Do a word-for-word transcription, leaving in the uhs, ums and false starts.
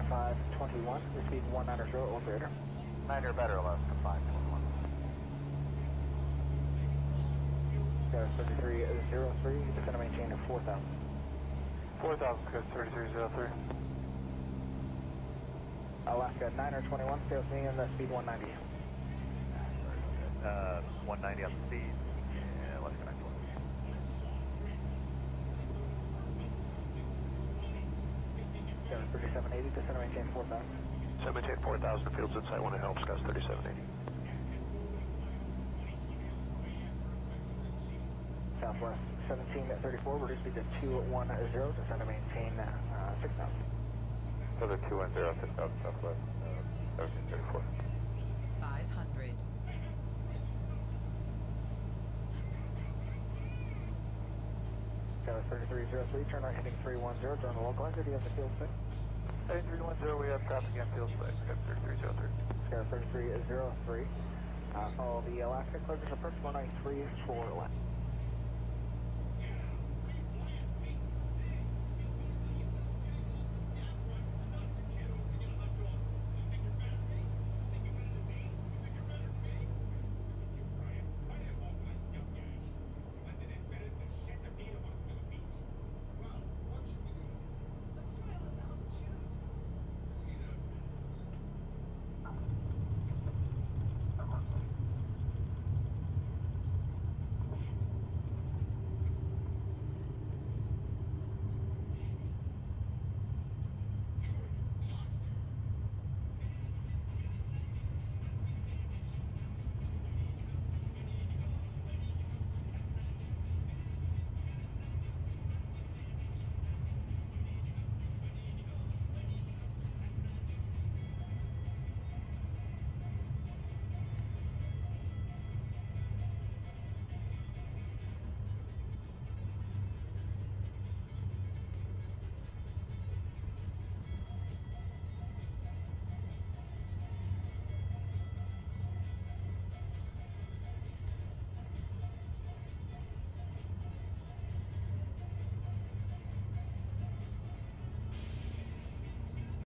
five twenty-one, speed one nine zero or greater. nine or better, Alaska five twenty-one. Skyler thirty-three zero three, descend and maintain at four thousand. four thousand, Skyler thirty-three zero three. Alaska nine twenty-one, stay with me and the speed one ninety. Uh, one ninety on the speed. Yeah, let's connect one. Skyler thirty-seven eighty, descend and maintain four thousand. So maintain four thousand, fields inside, want to help, Sky's thirty-seven eighty. Southwest seventeen thirty-four, reduce speed to two one zero, descend and maintain uh, six thousand. Another two one zero, six thousand Southwest, uh, seventeen thirty-four. five hundred. Skyler thirty-three zero three, turn right heading three one zero, during the localizer, do you have the field space? Heading three one zero, we have traffic and field space, thirty-three zero three. Skyler thirty-three zero three, uh, follow the Alaska, closes approach one nine three for left.